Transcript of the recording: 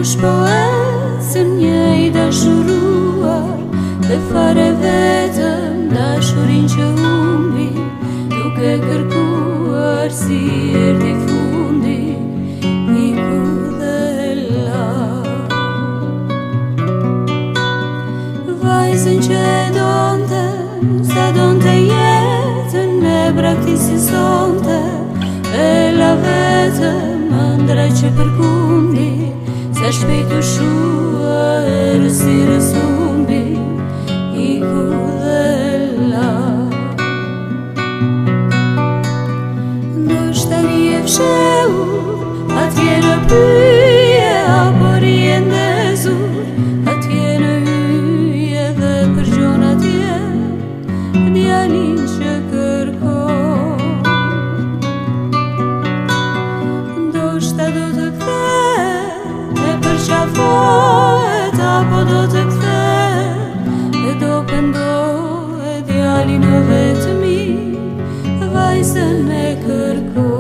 Kush po ecën një i dashuruar dhe fare vetëm dashurin që humbi, duke kërkuar si erdhi fundi, iku dhe la. Vajzën që e donte, sa donte jetën me braktisi sonte, e la vetëm ëndra që përkundi, sa shpejt u shua erësirës humbi, iku dhe la. Ndoshta rije fshehur, atje në pyje, apo rije ndezur, atje në hyje dhe përgjon atje djalin që kërkon. Ndoshta do të qafohet, apo do të kthe, e do pëndohet djalin o vetëmi, vajzën e kërkon.